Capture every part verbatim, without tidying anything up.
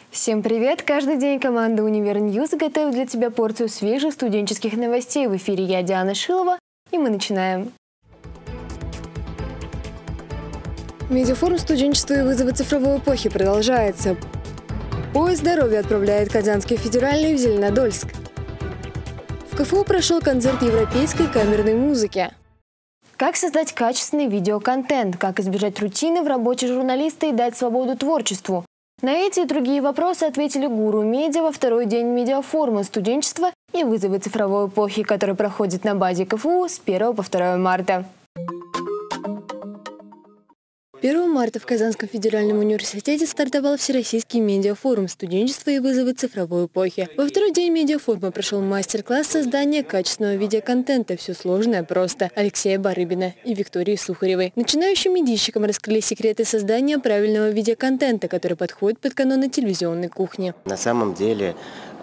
Всем привет! Каждый день команда Универньюз готовит для тебя порцию свежих студенческих новостей. В эфире я, Диана Шилова, и мы начинаем. Медиафорум студенчества и вызовы цифровой эпохи продолжается. Поезд здоровья отправляет Казанский федеральный в Зеленодольск. В КФУ прошел концерт европейской камерной музыки. Как создать качественный видеоконтент? Как избежать рутины в работе журналиста и дать свободу творчеству? На эти и другие вопросы ответили гуру медиа во второй день медиафорума студенчества и вызовы цифровой эпохи, который проходит на базе КФУ с первого по второе марта. первого марта в Казанском федеральном университете стартовал Всероссийский медиафорум студенчества и вызовы цифровой эпохи. Во второй день медиафорума прошел мастер-класс создания качественного видеоконтента «Все сложное просто» Алексея Барыбина и Виктории Сухаревой. Начинающим медийщикам раскрыли секреты создания правильного видеоконтента, который подходит под каноны телевизионной кухни. На самом деле,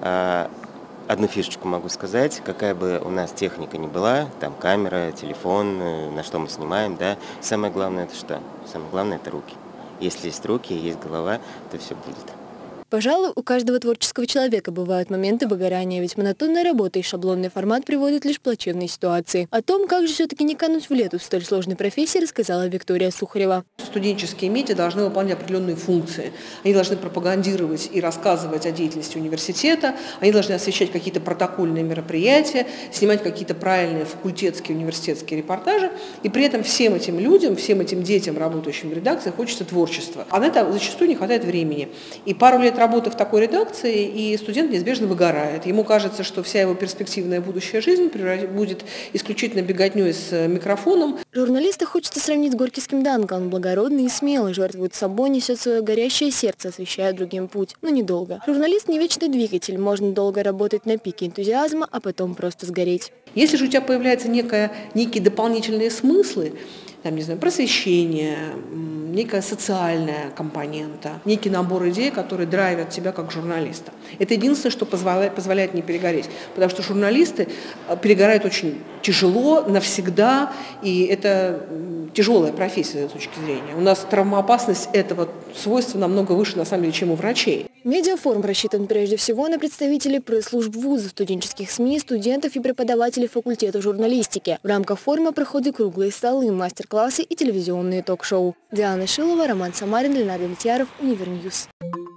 одну фишечку могу сказать, какая бы у нас техника ни была, там камера, телефон, на что мы снимаем, да, самое главное это что? Самое главное это руки. Если есть руки, есть голова, то все будет. Пожалуй, у каждого творческого человека бывают моменты выгорания, ведь монотонная работа и шаблонный формат приводят лишь к плачевной ситуации. О том, как же все-таки не кануть в лету в столь сложной профессии, рассказала Виктория Сухарева. Студенческие медиа должны выполнять определенные функции. Они должны пропагандировать и рассказывать о деятельности университета, они должны освещать какие-то протокольные мероприятия, снимать какие-то правильные факультетские, университетские репортажи. И при этом всем этим людям, всем этим детям, работающим в редакции, хочется творчества. А на это зачастую не хватает времени. И пару лет работы в такой редакции, и студент неизбежно выгорает. Ему кажется, что вся его перспективная будущая жизнь будет исключительно беготней с микрофоном. Журналиста хочется сравнить с горькийским Данко. Он благородный и смелый, жертвует собой, несет свое горящее сердце, освещая другим путь. Но недолго. Журналист не вечный двигатель. Можно долго работать на пике энтузиазма, а потом просто сгореть. Если же у тебя появляются некая, некие дополнительные смыслы, там, не знаю, просвещение, некая социальная компонента, некий набор идей, которые драйвят тебя как журналиста. Это единственное, что позволяет, позволяет не перегореть. Потому что журналисты перегорают очень тяжело, навсегда, и это тяжелая профессия с точки зрения. У нас травмоопасность этого свойства намного выше, на самом деле, чем у врачей. Медиафорум рассчитан прежде всего на представителей пресс-служб вузов, студенческих СМИ, студентов и преподавателей факультета журналистики. В рамках форума проходят круглые столы, мастер-классы и телевизионные ток-шоу. Диана Шилова, Роман Самарин, Леонард Митьяров, Универньюз.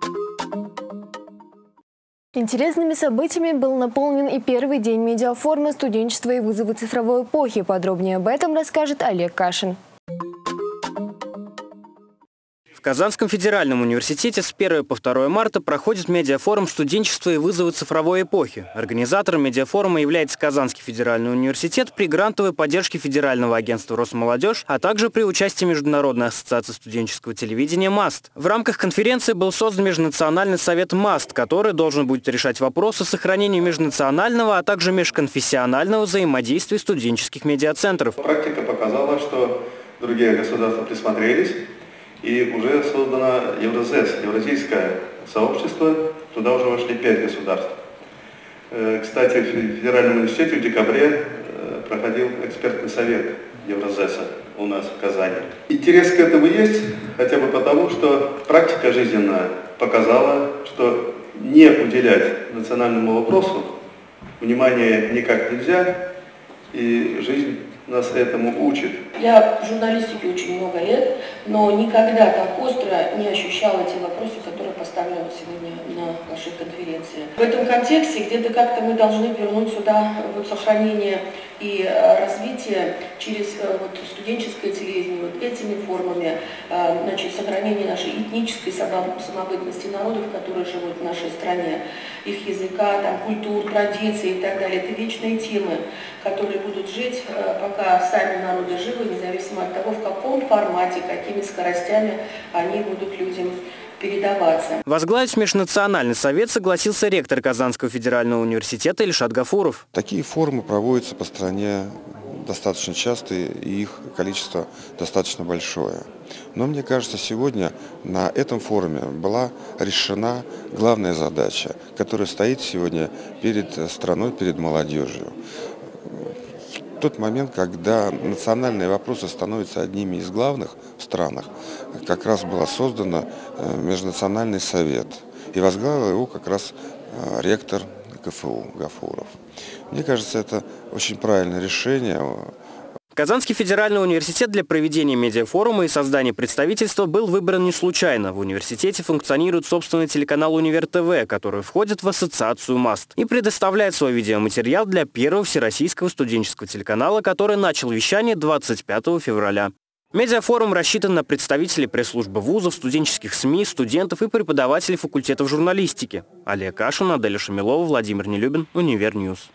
Интересными событиями был наполнен и первый день медиафорума студенчества и вызовы цифровой эпохи. Подробнее об этом расскажет Олег Кашин. В Казанском федеральном университете с первого по второе марта проходит медиафорум студенчества и вызовы цифровой эпохи. Организатором медиафорума является Казанский федеральный университет при грантовой поддержке Федерального агентства «Росмолодежь», а также при участии Международной ассоциации студенческого телевидения «МАСТ». В рамках конференции был создан Межнациональный совет МАСТ, который должен будет решать вопросы сохранения межнационального, а также межконфессионального взаимодействия студенческих медиацентров. Практика показала, что другие государства присмотрелись. И уже создано Евразес, Евразийское сообщество, туда уже вошли пять государств. Кстати, в Федеральном университете в декабре проходил экспертный совет Евразеса у нас в Казани. Интерес к этому есть, хотя бы потому, что практика жизненная показала, что не уделять национальному вопросу внимания никак нельзя, и жизнь нас этому учит. Я в журналистике очень много лет, но никогда так остро не ощущала те вопросы, которые поставлены сегодня на нашей конференции. В этом контексте где-то как-то мы должны вернуть сюда вот сохранение и развитие через вот студенческое телевидение, вот этими формами, значит, сохранение нашей этнической самобытности народов, которые живут в нашей стране, их языка, там, культур, традиций и так далее. Это вечные темы, которые будут жить, пока сами народы живы, независимо от того, в каком формате, какими скоростями они будут людям передаваться. Возглавить Межнациональный совет согласился ректор Казанского федерального университета Ильшат Гафуров. Такие форумы проводятся по стране достаточно часто, и их количество достаточно большое. Но мне кажется, сегодня на этом форуме была решена главная задача, которая стоит сегодня перед страной, перед молодежью. В тот момент, когда национальные вопросы становятся одними из главных в странах, как раз был создан Межнациональный совет. И возглавил его как раз ректор КФУ Гафуров. Мне кажется, это очень правильное решение. Казанский федеральный университет для проведения медиафорума и создания представительства был выбран не случайно. В университете функционирует собственный телеканал «Универ ТВ», который входит в ассоциацию МАСТ и предоставляет свой видеоматериал для первого всероссийского студенческого телеканала, который начал вещание двадцать пятого февраля. Медиафорум рассчитан на представителей пресс-службы вузов, студенческих СМИ, студентов и преподавателей факультетов журналистики. Алия Кашина, Аделя Шамилова, Владимир Нелюбин, Универньюз.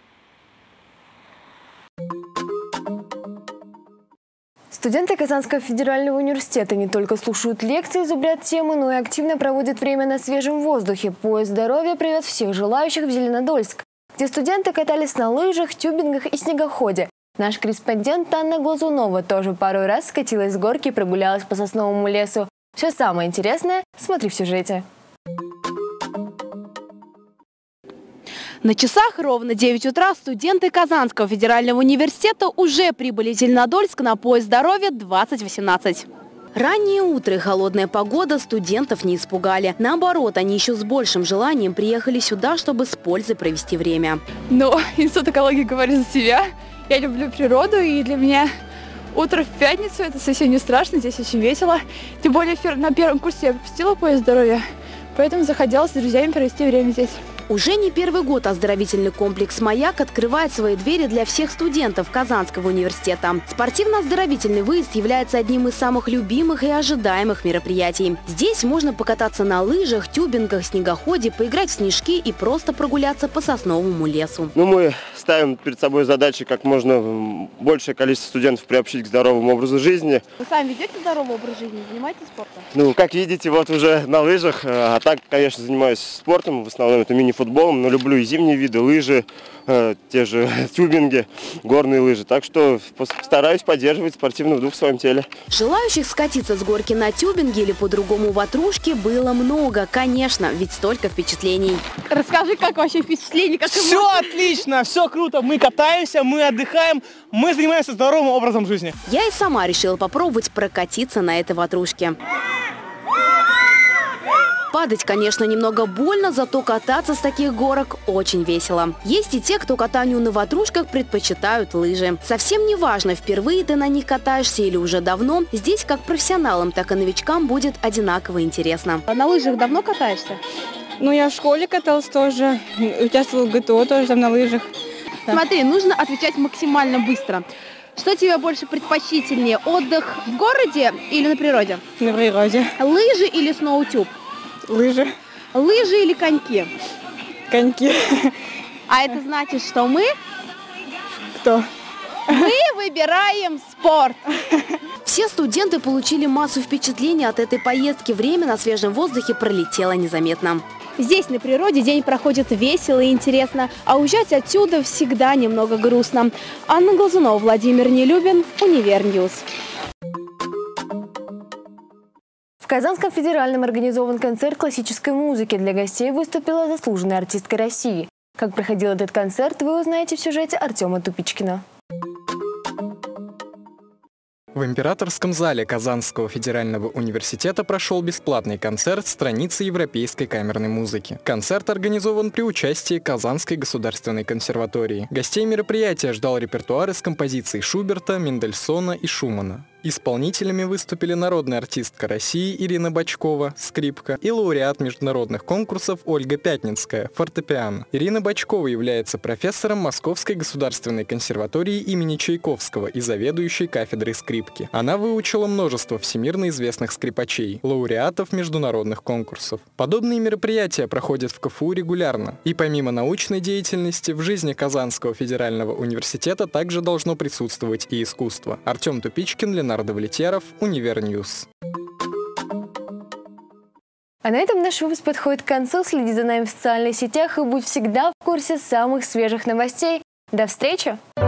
Студенты Казанского федерального университета не только слушают лекции, зубрят темы, но и активно проводят время на свежем воздухе. Поезд здоровья привез всех желающих в Зеленодольск, где студенты катались на лыжах, тюбингах и снегоходе. Наш корреспондент Анна Глазунова тоже пару раз скатилась с горки и прогулялась по сосновому лесу. Все самое интересное смотри в сюжете. На часах ровно девять утра студенты Казанского федерального университета уже прибыли в Зеленодольск на поезд здоровья двадцать восемнадцать. Раннее утро и холодная погода студентов не испугали. Наоборот, они еще с большим желанием приехали сюда, чтобы с пользой провести время. Но институт экологии говорит за себя. Я люблю природу, и для меня утро в пятницу – это совсем не страшно, здесь очень весело. Тем более на первом курсе я пропустила поезд здоровья, поэтому захотела с друзьями провести время здесь. Уже не первый год оздоровительный комплекс «Маяк» открывает свои двери для всех студентов Казанского университета. Спортивно-оздоровительный выезд является одним из самых любимых и ожидаемых мероприятий. Здесь можно покататься на лыжах, тюбингах, снегоходе, поиграть в снежки и просто прогуляться по сосновому лесу. Ну, мы ставим перед собой задачи как можно большее количество студентов приобщить к здоровому образу жизни. Вы сами ведете здоровый образ жизни, занимаетесь спортом? Ну, как видите, вот уже на лыжах, а так, конечно, занимаюсь спортом, в основном это мини-футболом, но люблю и зимние виды, лыжи, э, те же тюбинги, горные лыжи. Так что стараюсь поддерживать спортивный дух в своем теле. Желающих скатиться с горки на тюбинге или по-другому ватрушке было много, конечно, ведь столько впечатлений. Расскажи, как вообще впечатление? Как все эмоции? Отлично, все круто, мы катаемся, мы отдыхаем, мы занимаемся здоровым образом жизни. Я и сама решила попробовать прокатиться на этой ватрушке. Падать, конечно, немного больно, зато кататься с таких горок очень весело. Есть и те, кто катанию на ватрушках предпочитают лыжи. Совсем не важно, впервые ты на них катаешься или уже давно, здесь как профессионалам, так и новичкам будет одинаково интересно. А на лыжах давно катаешься? Ну, я в школе каталась тоже, участвовала в ГТО тоже там на лыжах. Да. Смотри, нужно отвечать максимально быстро. Что тебе больше предпочтительнее, отдых в городе или на природе? На природе. Лыжи или сноутюб? Лыжи. Лыжи или коньки? Коньки. А это значит, что мы? Кто? Мы выбираем спорт. Все студенты получили массу впечатлений от этой поездки. Время на свежем воздухе пролетело незаметно. Здесь, на природе, день проходит весело и интересно, а уезжать отсюда всегда немного грустно. Анна Глазунова, Владимир Нелюбин, Универньюз. В Казанском федеральном организован концерт классической музыки. Для гостей выступила заслуженная артистка России. Как проходил этот концерт, вы узнаете в сюжете Артема Тупичкина. В Императорском зале Казанского федерального университета прошел бесплатный концерт «Страницы европейской камерной музыки». Концерт организован при участии Казанской государственной консерватории. Гостей мероприятия ждал репертуар из композиций Шуберта, Мендельсона и Шумана. Исполнителями выступили народная артистка России Ирина Бочкова, скрипка, и лауреат международных конкурсов Ольга Пятницкая, фортепиано. Ирина Бочкова является профессором Московской государственной консерватории имени Чайковского и заведующей кафедрой скрипки. Она выучила множество всемирно известных скрипачей, лауреатов международных конкурсов. Подобные мероприятия проходят в КФУ регулярно. И помимо научной деятельности, в жизни Казанского федерального университета также должно присутствовать и искусство. Артем Тупичкин, Леонард Влетьяров, Универньюз. А на этом наш выпуск подходит к концу. Следи за нами в социальных сетях и будь всегда в курсе самых свежих новостей. До встречи!